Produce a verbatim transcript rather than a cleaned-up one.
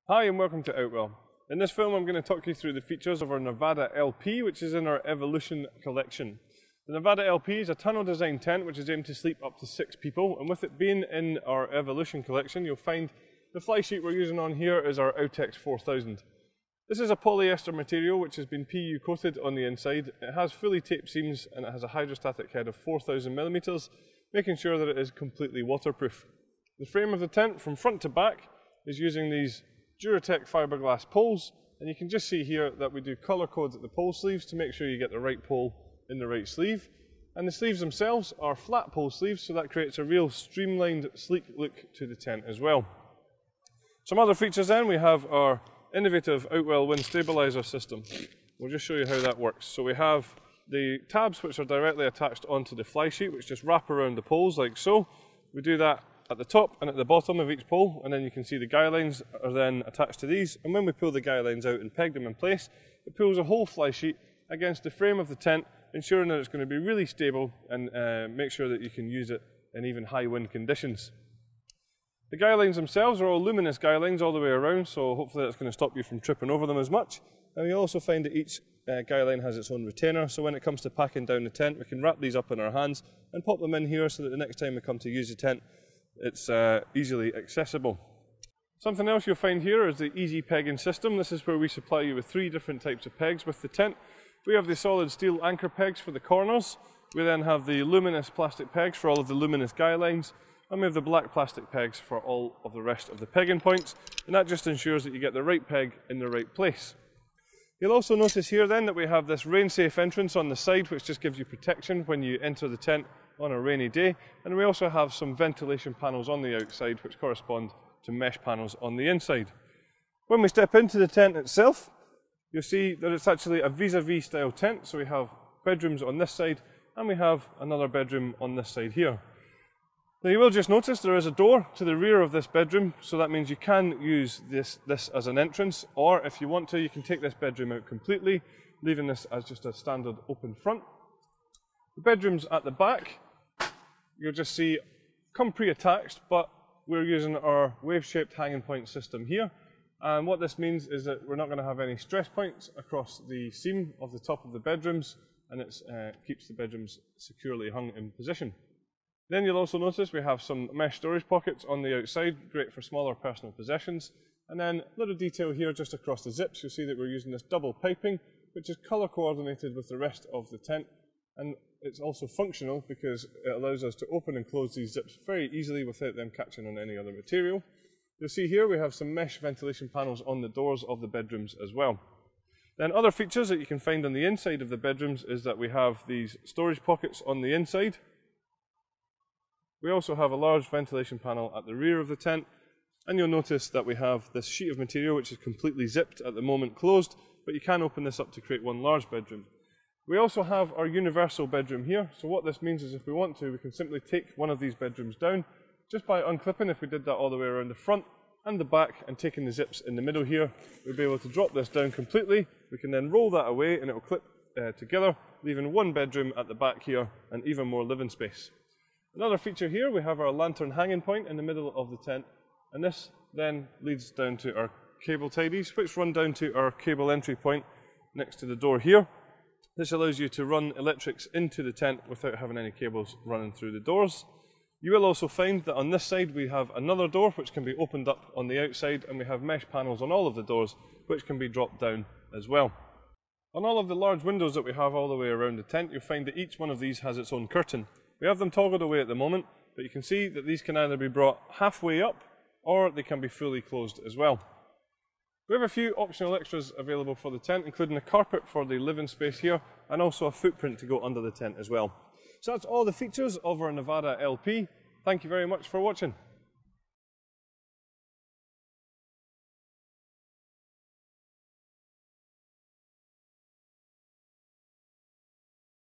Hi and welcome to Outwell. In this film I'm going to talk you through the features of our Nevada L P, which is in our Evolution collection. The Nevada L P is a tunnel design tent which is aimed to sleep up to six people, and with it being in our Evolution collection you'll find the fly sheet we're using on here is our Outex four thousand. This is a polyester material which has been P U coated on the inside. It has fully taped seams and it has a hydrostatic head of four thousand millimeters, making sure that it is completely waterproof. The frame of the tent from front to back is using these Duratec fiberglass poles, and you can just see here that we do colour codes at the pole sleeves to make sure you get the right pole in the right sleeve. And the sleeves themselves are flat pole sleeves, so that creates a real streamlined, sleek look to the tent as well. Some other features then, we have our innovative Outwell Wind Stabilizer System. We'll just show you how that works. So we have the tabs which are directly attached onto the fly sheet, which just wrap around the poles like so. We do that at the top and at the bottom of each pole, and then you can see the guylines are then attached to these, and when we pull the guylines out and peg them in place, it pulls a whole fly sheet against the frame of the tent, ensuring that it's going to be really stable and uh, make sure that you can use it in even high wind conditions. The guylines themselves are all luminous guylines all the way around, so hopefully that's going to stop you from tripping over them as much. And you'll also find that each uh, guiline has its own retainer, so when it comes to packing down the tent we can wrap these up in our hands and pop them in here so that the next time we come to use the tent it's uh, easily accessible. Something else you'll find here is the Easy Pegging System. This is where we supply you with three different types of pegs with the tent. We have the solid steel anchor pegs for the corners, we then have the luminous plastic pegs for all of the luminous guylines, and we have the black plastic pegs for all of the rest of the pegging points, and that just ensures that you get the right peg in the right place. You'll also notice here then that we have this rain safe entrance on the side which just gives you protection when you enter the tent on a rainy day, and we also have some ventilation panels on the outside which correspond to mesh panels on the inside. When we step into the tent itself, you'll see that it's actually a vis-à-vis style tent, so we have bedrooms on this side and we have another bedroom on this side here. Now you will just notice there is a door to the rear of this bedroom, so that means you can use this, this as an entrance, or if you want to you can take this bedroom out completely, leaving this as just a standard open front. The bedrooms at the back, you'll just see, come pre-attached, but we're using our wave-shaped hanging point system here. And what this means is that we're not going to have any stress points across the seam of the top of the bedrooms, and it uh, keeps the bedrooms securely hung in position. Then you'll also notice we have some mesh storage pockets on the outside, great for smaller personal possessions. And then a little detail here just across the zips, you'll see that we're using this double piping, which is colour coordinated with the rest of the tent. And it's also functional because it allows us to open and close these zips very easily without them catching on any other material. You'll see here we have some mesh ventilation panels on the doors of the bedrooms as well. Then other features that you can find on the inside of the bedrooms is that we have these storage pockets on the inside. We also have a large ventilation panel at the rear of the tent, and you'll notice that we have this sheet of material which is completely zipped at the moment closed, but you can open this up to create one large bedroom. We also have our universal bedroom here, so what this means is if we want to, we can simply take one of these bedrooms down just by unclipping. If we did that all the way around the front and the back and taking the zips in the middle here, we'll be able to drop this down completely. We can then roll that away and it will clip uh, together, leaving one bedroom at the back here and even more living space. Another feature here, we have our lantern hanging point in the middle of the tent, and this then leads down to our cable tidies, which run down to our cable entry point next to the door here. This allows you to run electrics into the tent without having any cables running through the doors. You will also find that on this side we have another door which can be opened up on the outside, and we have mesh panels on all of the doors which can be dropped down as well. On all of the large windows that we have all the way around the tent, you'll find that each one of these has its own curtain. We have them toggled away at the moment, but you can see that these can either be brought halfway up or they can be fully closed as well. We have a few optional extras available for the tent, including a carpet for the living space here, and also a footprint to go under the tent as well. So that's all the features of our Nevada L P. Thank you very much for watching.